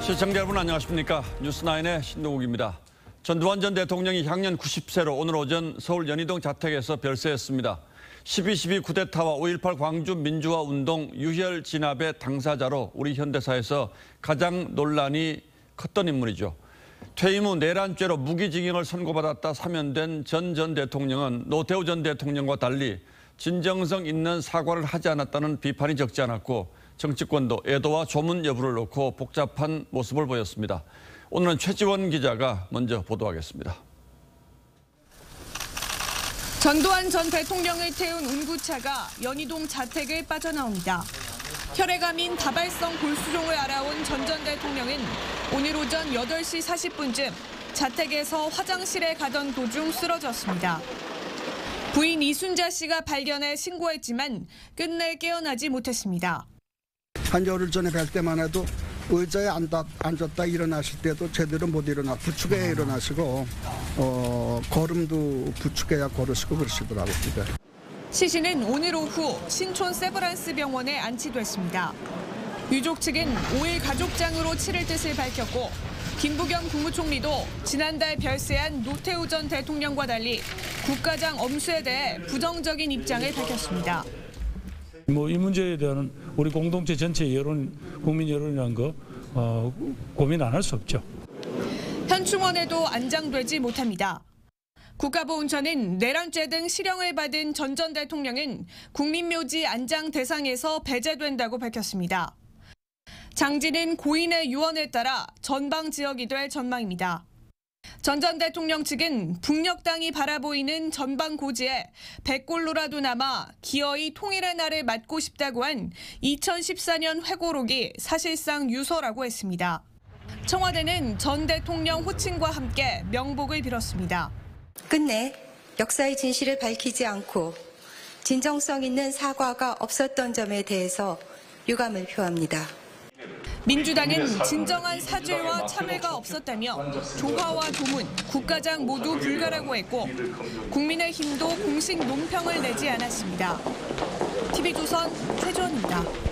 시청자 여러분 안녕하십니까. 뉴스9의 신동욱입니다. 전두환 전 대통령이 향년 90세로 오늘 오전 서울 연희동 자택에서 별세했습니다. 12.12 쿠데타와 5.18 광주 민주화 운동 유혈 진압의 당사자로 우리 현대사에서 가장 논란이 컸던 인물이죠. 퇴임 후 내란죄로 무기징역을 선고받았다 사면된 전 대통령은 노태우 전 대통령과 달리 진정성 있는 사과를 하지 않았다는 비판이 적지 않았고 정치권도 애도와 조문 여부를 놓고 복잡한 모습을 보였습니다. 오늘은 최지원 기자가 먼저 보도하겠습니다. 전두환 전 대통령을 태운 운구차가 연희동 자택을 빠져나옵니다. 혈액암인 다발성 골수종을 알아온 전 대통령은 오늘 오전 8시 40분쯤 자택에서 화장실에 가던 도중 쓰러졌습니다. 부인 이순자 씨가 발견해 신고했지만 끝내 깨어나지 못했습니다. 한 열흘 전에 뵐 때만 해도 의자에 앉았다 일어나실 때도 제대로 못 부축해 일어나시고 걸음도 부축해야 걸으시고 그러시더라고요. 시신은 오늘 오후 신촌 세브란스 병원에 안치됐습니다. 유족 측은 5일 가족장으로 치를 뜻을 밝혔고 김부겸 국무총리도 지난달 별세한 노태우 전 대통령과 달리 국가장 엄수에 대해 부정적인 입장을 밝혔습니다. 이 문제에 대한 우리 공동체 전체 여론, 국민 여론이라는 거 고민 안 할 수 없죠. 현충원에도 안장되지 못합니다. 국가보훈처는 내란죄 등 실형을 받은 전 대통령은 국민묘지 안장 대상에서 배제된다고 밝혔습니다. 장지는 고인의 유언에 따라 전방 지역이 될 전망입니다. 전 대통령 측은 북녘 땅이 바라보이는 전방 고지에 100골로라도 남아 기어이 통일의 날을 맞고 싶다고 한 2014년 회고록이 사실상 유서라고 했습니다. 청와대는 전 대통령 호칭과 함께 명복을 빌었습니다. 끝내 역사의 진실을 밝히지 않고 진정성 있는 사과가 없었던 점에 대해서 유감을 표합니다. 민주당은 진정한 사죄와 참회가 없었다며 조화와 조문, 국가장 모두 불가라고 했고 국민의힘도 공식 논평을 내지 않았습니다. TV조선 최지원입니다.